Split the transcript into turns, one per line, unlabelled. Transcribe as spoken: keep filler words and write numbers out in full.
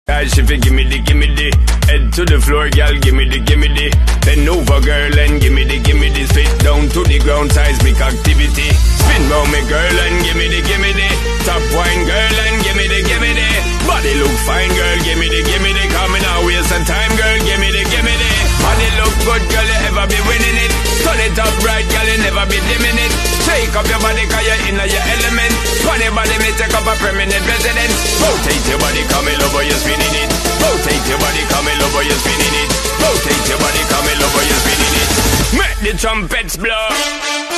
She fi gimme the, gimme the. Head to the floor, girl, gimme the, gimme the. Bend over, girl, and gimme the, gimme the. Spit down to the ground, seismic activity. Spin round me, girl, and gimme the, gimme the. Top wine, girl, and gimme the, gimme the. Body look fine, girl, gimme the, gimme the. Coming out, waste some time, girl, gimme the, gimme the. Body look good, girl, you ever be winning it. Turn it up right, girl, you never be dimming it. Shake up your body, cause you're in your element. Funny body, me take up a permanent residence. Rotate your body, come in over, you're spinning it. Rotate your body, come in over, you're spinning it. Rotate your body, come in over, you're spinning it. Make the trumpets blow.